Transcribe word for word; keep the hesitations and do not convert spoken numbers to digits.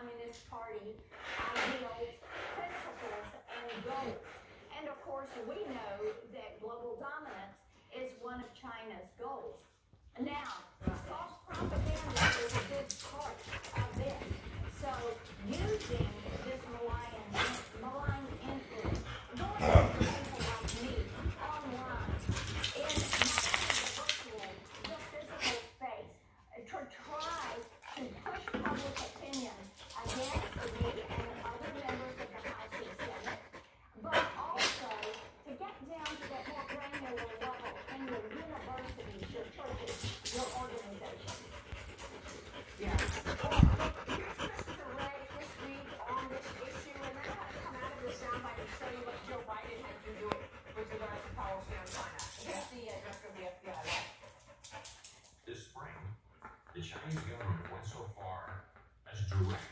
Communist Party ideals, principles, and goals. And of course, we know that global dominance is one of China's goals. Now, false propaganda is a big part of this. So, using this malign, malign influence, going after people like me online, in not only the virtual, the physical space, to try to push public opinion against me and other members of the House and Senate, but also to get down to that more granular level in your universities, your churches, your organizations. Yeah. Well, here's Christopher Wray this week on this issue, and then I want to come out of this soundbite and show you what Joe Biden has been doing with regards to policy on China. Here's the uh, director of the F B I. This spring, the Chinese government went so far as direct